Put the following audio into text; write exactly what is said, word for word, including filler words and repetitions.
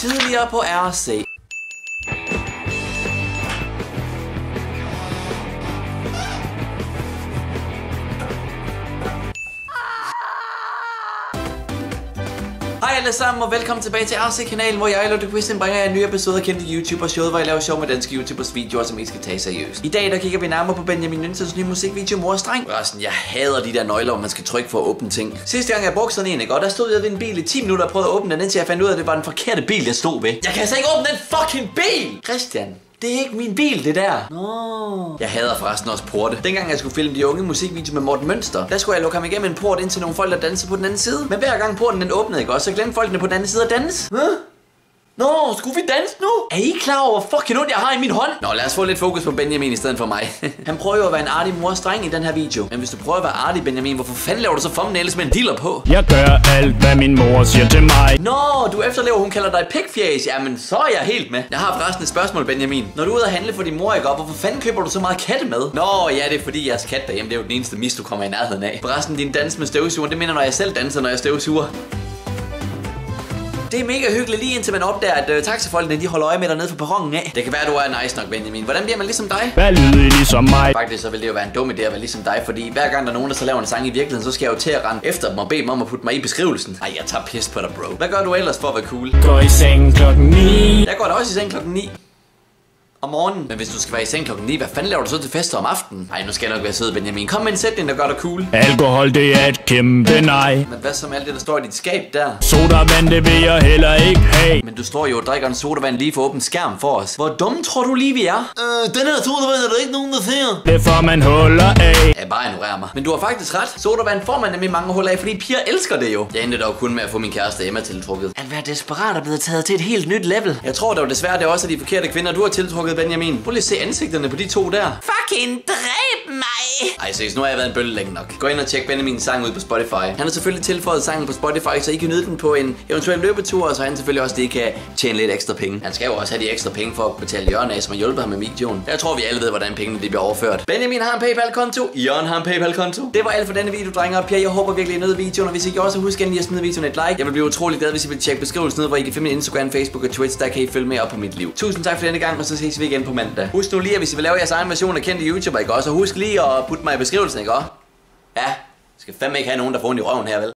Tidligere på R C. Hej alle sammen og velkommen tilbage til R C-kanalen, hvor jeg, Lotte Quizzen, bringer jer en ny episode af kendte YouTubers-showet, hvor jeg laver sjov med danske YouTubers videoer, som I skal tage seriøst. I dag der kigger vi nærmere på Benjamin Nyntzens nye musikvideo, Mor og Dreng. Resten, jeg hader de der nøgler, hvor man skal trykke for at åbne ting. Sidste gang jeg brugte sådan en, ikke? Og der stod jeg ved en bil i ti minutter og prøvede at åbne den, indtil jeg fandt ud af, at det var den forkerte bil, jeg stod ved. Jeg kan altså ikke åbne den fucking bil! Christian. Det er ikke min bil, det der. Nå. Jeg hader forresten også porte. Dengang jeg skulle filme de unge musikvideoer med Morten Mønster, der skulle jeg lukke ham igennem en port ind til nogle folk, der dansede på den anden side. Men hver gang porten den åbnede, ikke også, så glemte folkene på den anden side at danse. Hæ? Nå, skulle vi danse nu? Er I klar over, hvor fucking ondt jeg har i min hånd? Nå, lad os få lidt fokus på Benjamin i stedet for mig. Han prøver jo at være en artig mors dreng i den her video. Men hvis du prøver at være artig, Benjamin, hvorfor fanden laver du så thumbnails med en diller på? Jeg gør alt, hvad min mor siger til mig. Nå, du efterlever, hun kalder dig pikfjæs. Jamen, så er jeg helt med. Jeg har forresten et spørgsmål, Benjamin. Når du er ude at handle for din mor, ikke op, hvorfor fanden køber du så meget kattemad? Nå, ja, det er fordi jeres kat derhjemme, det er jo den eneste mis, du kommer i nærheden af. Forresten, din dans med støvsuger, det minder, når jeg selv danser, når jeg støvsuger. Det er mega hyggeligt lige indtil man opdager, at øh, taxafolkene de holder øje med dig nede på perronen af. Det kan være, du er nice nok, Benjamin. Hvordan bliver man ligesom dig? Vær lydig ligesom mig. Faktisk så vil det jo være en dum idé at være ligesom dig, fordi hver gang der er nogen, der så laver en sang i virkeligheden, så skal jeg jo til at rende efter dem og bede dem om at putte mig i beskrivelsen. Ej, jeg tager pis på dig, bro. Hvad gør du ellers for at være cool? Gå i seng klokken ni. Jeg går da også i seng klokken ni. Om morgenen. Men hvis du skal være i seng klokken ni, hvad fanden laver du så til fester om aftenen? Ej, nu skal jeg nok være sød, Benjamin. Kom med en sætning, der gør dig cool. Alkohol, det er et kæmpe nej. Men hvad så med alt det, der står i dit skab der? Sodavand, det vil jeg heller ikke have. Men du står jo og drikker en sodavand lige for åben skærm for os. Hvor dumme tror du lige, vi er? Øh, den her sodavand er der ikke nogen, der ser. Det får man huller af. Ja, bare ignorer mig. Men du har faktisk ret. Sodavand får man nemlig mange huller af, fordi piger elsker det jo. Jeg endte dog kun med at få min kæreste Emma tiltrukket. At være desperat er blevet taget til et helt nyt level. Jeg tror dog desværre, det er også de forkerte kvinder, du har tiltrukket, Benjamin. Prøv lige at se ansigterne på de to der. Fucking dræb mig! Ej, seriøst, nu har jeg været en bølle længe nok. Gå ind og tjek Benjamins sang ud på Spotify. Han har selvfølgelig tilføjet sangen på Spotify, så I kan nyde den på en eventuel løbetur, og så han selvfølgelig også det kan tjene lidt ekstra penge. Han skal jo også have de ekstra penge for at betale Jørgen af, som har hjulpet ham med videoen. Jeg tror, vi alle ved, hvordan pengene de bliver overført. Benjamin har en PayPal-konto. Jørgen har en PayPal-konto. Det var alt for denne video, drenge og piger. Jeg håber virkelig, I nød videoen, og hvis I gjorde, så husk endelig at smide videoen et like. Jeg vil blive utrolig glad, hvis I vil tjekke beskrivelsen ned, hvor I kan finde min Instagram, Facebook og Twitch. Der kan I følge med op på mit liv. Tusind tak for denne gang, og så ses vi igen på mandag. Husk nu lige, at hvis I vil lave jeres egen version af kendte YouTuber, ikke også? Og husk lige at putte mig i beskrivelsen, ikke også? Ja, skal fandme ikke have nogen, der får ondt i røven her, vel?